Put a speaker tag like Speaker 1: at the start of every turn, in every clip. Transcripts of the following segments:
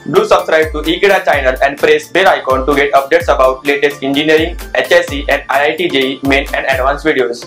Speaker 1: Do subscribe to Ekeeda channel and press bell icon to get updates about latest engineering, HSC and IIT JEE main and advanced videos.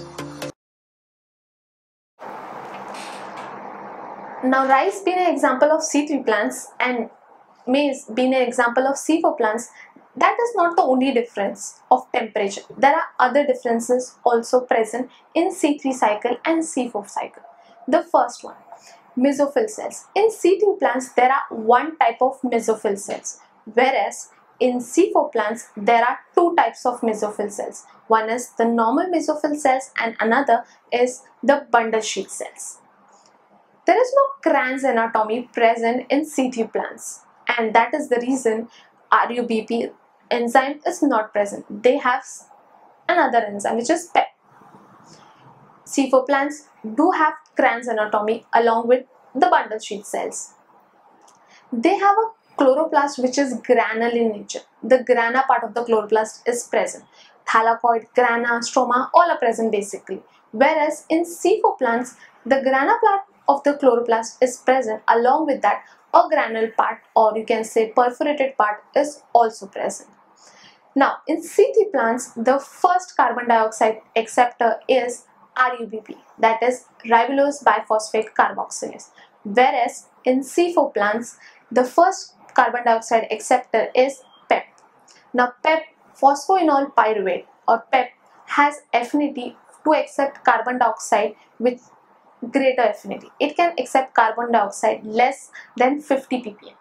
Speaker 2: Now rice being an example of C3 plants and maize being an example of C4 plants, that is not the only difference of temperature. There are other differences also present in C3 cycle and C4 cycle. The first one, mesophyll cells. In C3 plants there are one type of mesophyll cells, whereas in C4 plants there are two types of mesophyll cells. One is the normal mesophyll cells and another is the bundle sheath cells. There is no Kranz anatomy present in C3 plants, and that is the reason RUBP enzyme is not present. They have another enzyme which is PEP. C4 plants do have Kranz anatomy along with the bundle sheath cells. They have a chloroplast which is granule in nature. The grana part of the chloroplast is present. Thylakoid, grana, stroma all are present basically. Whereas in C4 plants, the grana part of the chloroplast is present, along with that a granule part, or you can say perforated part, is also present. Now in C3 plants, the first carbon dioxide acceptor is RUBP, that is ribulose biphosphate carboxylase, whereas in C4 plants the first carbon dioxide acceptor is PEP. Now PEP, phosphoenol pyruvate, or PEP, has affinity to accept carbon dioxide with greater affinity. It can accept carbon dioxide less than 50 ppm.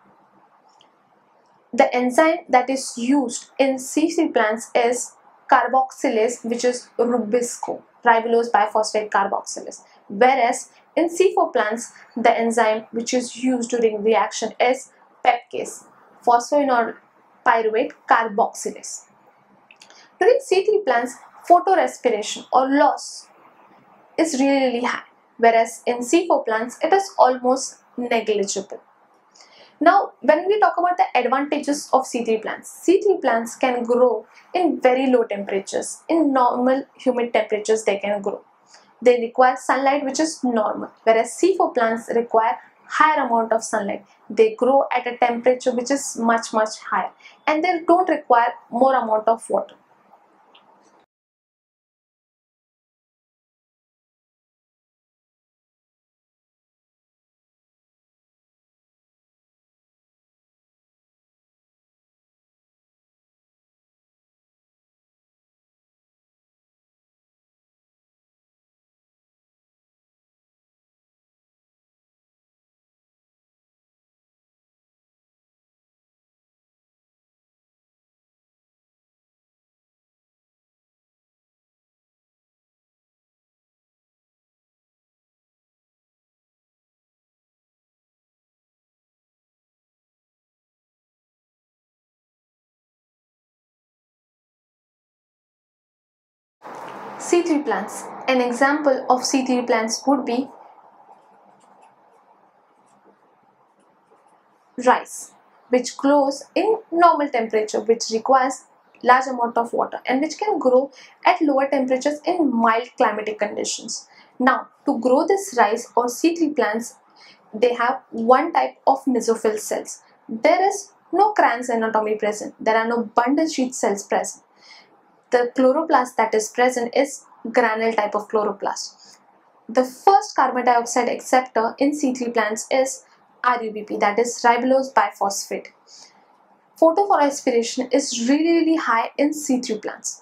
Speaker 2: The enzyme that is used in C3 plants is carboxylase, which is Rubisco, ribulose biphosphate carboxylase, whereas in C4 plants the enzyme which is used during reaction is pepcase, phosphoenol pyruvate carboxylase. During C3 plants, photorespiration or loss is really high, whereas in C4 plants it is almost negligible. Now when we talk about the advantages of C3 plants can grow in very low temperatures. In normal humid temperatures they can grow. They require sunlight which is normal, whereas C4 plants require higher amount of sunlight. They grow at a temperature which is much higher, and they don't require more amount of water. C3 plants. An example of C3 plants would be rice, which grows in normal temperature, which requires large amount of water and which can grow at lower temperatures in mild climatic conditions. Now to grow this rice or C3 plants, they have one type of mesophyll cells. There is no Kranz anatomy present. There are no bundle sheath cells present. The chloroplast that is present is granule type of chloroplast. The first carbon dioxide acceptor in C3 plants is RUBP, that is ribulose biphosphate. Photorespiration is really high in C3 plants.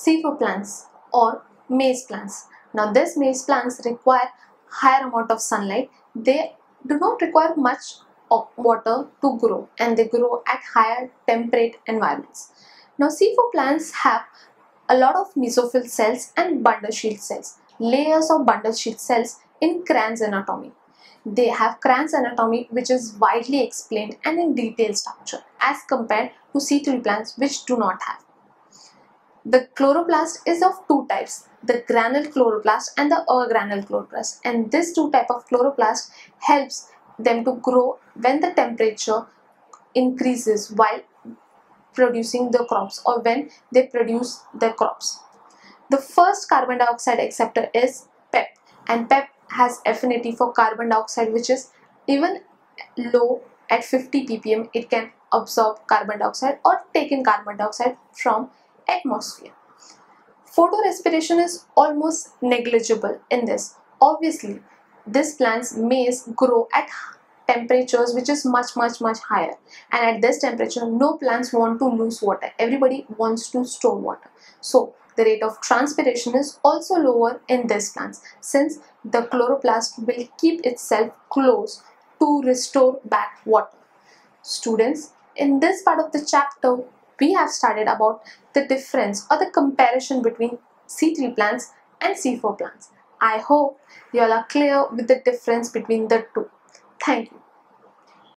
Speaker 2: C4 plants or maize plants. Now these maize plants require higher amount of sunlight. They do not require much of water to grow, and they grow at higher temperate environments. Now C4 plants have a lot of mesophyll cells and bundle sheath cells, layers of bundle sheath cells in Cran's anatomy. They have Cran's anatomy which is widely explained and in detailed structure as compared to C3 plants which do not have. The chloroplast is of two types, the granule chloroplast and the agranule chloroplast, and this two type of chloroplast helps them to grow when the temperature increases while producing the crops or when they produce the crops. The first carbon dioxide acceptor is PEP, and PEP has affinity for carbon dioxide which is even low at 50 ppm. It can absorb carbon dioxide or take in carbon dioxide from atmosphere. Photorespiration is almost negligible in this. Obviously, these plants maize grow at temperatures which is much higher, and at this temperature no plants want to lose water. Everybody wants to store water. So the rate of transpiration is also lower in these plants since the chloroplast will keep itself close to restore back water. Students, in this part of the chapter, we have studied about the difference or the comparison between C3 plants and C4 plants. I hope you all are clear with the difference between the two. Thank you.